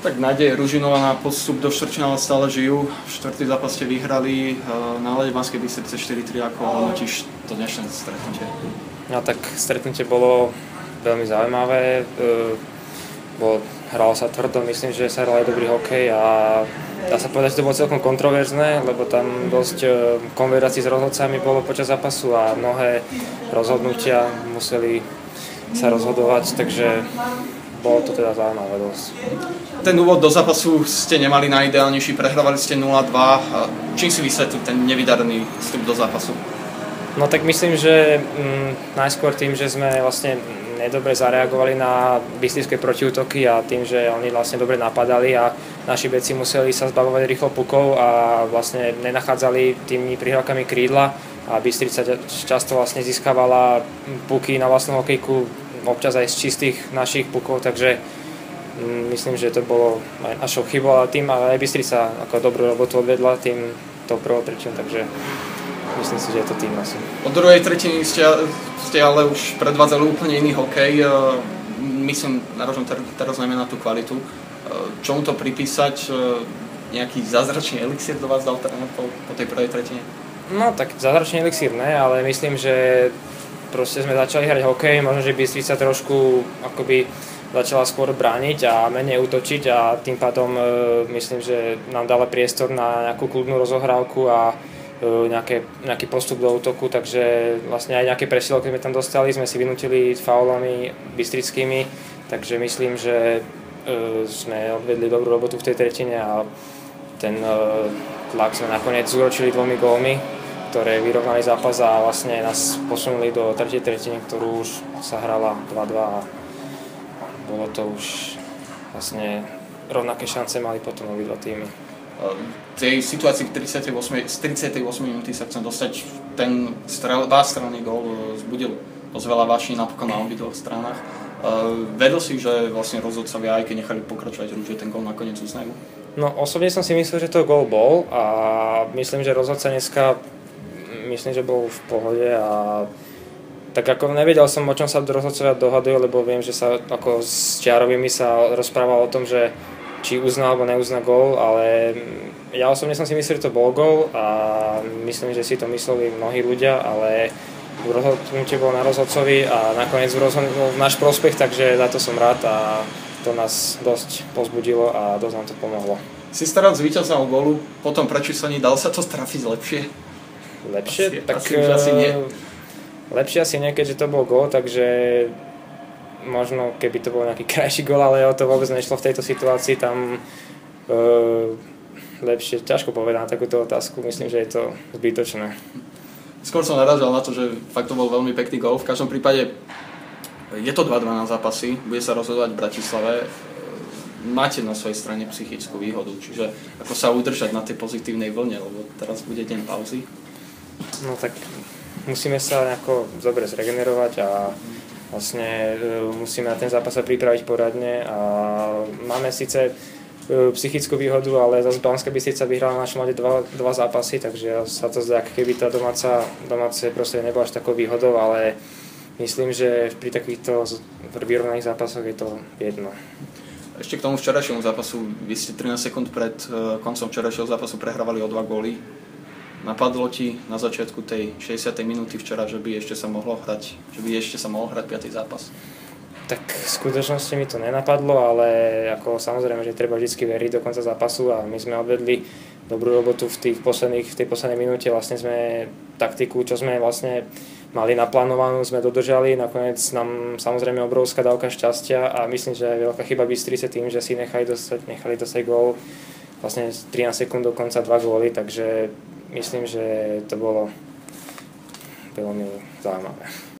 Tak nádej Ružinová na postup do štvrťfinále stále žijú. Štvrtý zápas ste vyhrali na ľade Banskej Bystrice 4-3, ako hodnotíš to dnešné stretnutie? No tak stretnutie bolo veľmi zaujímavé. Hralo sa tvrdo, myslím, že sa hral aj dobrý hokej a dá sa povedať, že to bolo celkom kontroverzné, lebo tam dosť konverzácií s rozhodcami bolo počas zápasu a mnohé rozhodnutia museli sa rozhodovať, takže bolo to teda zaujímavé dosť. Ten úvod do zápasu ste nemali najideálnejší, prehrávali ste 0-2. Čím si vysvetlí ten nevydarený vstup do zápasu? No tak myslím, že najskôr tým, že sme vlastne nedobre zareagovali na bystrické protiútoky a tým, že oni vlastne dobre napadali a naši beci museli sa zbavovať rýchlo pukov a vlastne nenachádzali tými prihrávkami krídla a Bystrica často vlastne získavala puky na vlastnú hokejku, občas aj z čistých našich pukov, takže myslím, že to bolo aj našou chybou, ale tým aj Bystrica ako dobrú robotu odvedla tým tou prvou tretinou, takže myslím si, že je to tým asi. Od druhej tretiny ste ale už predvádzali úplne iný hokej. Myslím, narážam teraz najmä na tú kvalitu. Čomu to pripísať? Nejaký zázračný elixír do vás dal po tej prvej tretine? No tak zázračný elixír ne, ale myslím, že proste sme začali hrať hokej, možno, že Bystrica trošku akoby začala skôr brániť a menej útočiť a tým pádom myslím, že nám dala priestor na nejakú kľudnú rozohrávku a nejaký postup do útoku, takže vlastne aj nejaké presilovky sme tam dostali, sme si vynútili faulami bystrickými, takže myslím, že sme odvedli dobrú robotu v tej tretine a ten tlak sme nakoniec zúročili 2 gólmi, ktoré vyrovnali zápas a vlastne nás posunuli do tretej tretiny, ktorú už sa hrala 2-2 a bolo to už vlastne rovnaké šance mali potom obidva týmy. V tej situácii z 38 minúty sa chcem dostať, ten strelný gól vzbudil dosť veľa vášní napokon na obidvoch stranách. Vedel si, že vlastne rozhodcovia, aj keď nechali pokračovať hru, že ten gól nakoniec uznajú? No osobne som si myslel, že to gól bol a myslím, že rozhodca dneska že bol v pohode a tak ako nevedel som, o čom sa rozhodcovia dohadujú, lebo viem, že sa ako s Čiarovými sa rozprával o tom, že či uzná alebo neuzná gól, ale ja osobne som si myslel, že to bol gól a myslím, že si to mysleli mnohí ľudia, ale rozhodnutie bolo na rozhodcovi a nakoniec rozhodol v náš prospech, takže za to som rád a to nás dosť povzbudilo a dosť nám to pomohlo. Si starať z víťazného gólu, potom prečíslení, dal sa to trafiť lepšie? Lepšie? Asi nie. Lepšie asi nie, keďže to bol gól, takže možno keby to bol nejaký krajší gól, ale o to vôbec nešlo v tejto situácii, tam lepšie, ťažko povedať na takúto otázku, myslím, že je to zbytočné. Skôr som narážal na to, že fakt to bol veľmi pekný gól, v každom prípade je to 2-2 na zápasy, bude sa rozhodovať v Bratislave, máte na svojej strane psychickú výhodu, čiže ako sa udržať na tej pozitívnej vlne, lebo teraz bude deň pauzy. No tak musíme sa nejako dobre zregenerovať a vlastne musíme na ten zápas sa pripraviť poradne a máme síce psychickú výhodu, ale zase Banská Bystrica vyhrala na našom ľade dva zápasy, takže sa to zdá, keby tá domáce prostredie nebolo až takou výhodou, ale myslím, že pri takýchto vyrovnaných zápasoch je to jedno. Ešte k tomu včerajšiemu zápasu, vy ste 13 sekúnd pred koncom včerajšieho zápasu prehrávali o 2 góly. Napadlo ti na začiatku tej 60. minúty včera, že by ešte sa mohol hrať 5. zápas? Tak v skutočnosti mi to nenapadlo, ale ako samozrejme, že treba vždy veriť do konca zápasu a my sme odvedli dobrú robotu v tej poslednej minúte. Vlastne sme taktiku, čo sme vlastne mali naplánovanú, sme dodržali. Nakoniec nám samozrejme obrovská dávka šťastia a myslím, že aj veľká chyba Bystrice tým, že si nechali dostať gól vlastne 13 sekúnd do konca 2 góly, takže myslím, že to bolo veľmi zaujímavé.